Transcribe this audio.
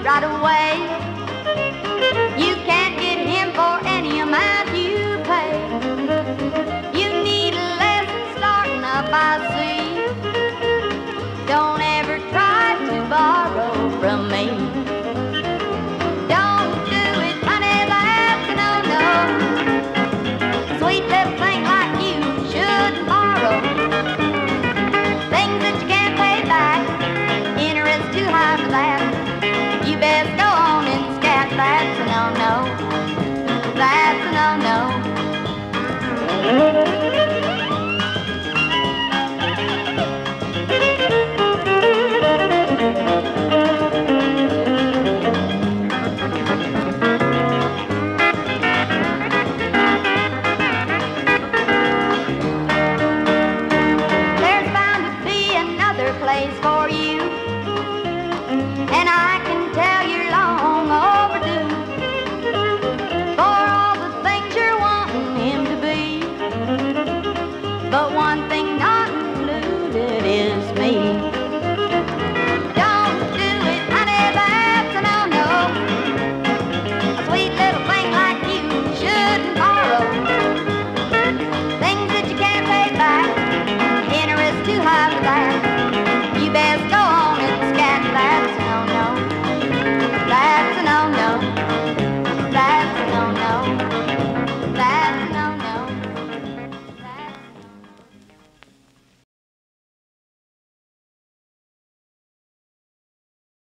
right away. You can't get him for any amount you pay. You need a lesson starting up, I see. Don't ever try to borrow from me. Don't do it, honey, that's a no-no. Sweet little thing like you shouldn't borrow things that you can't pay back. Interest too high for that.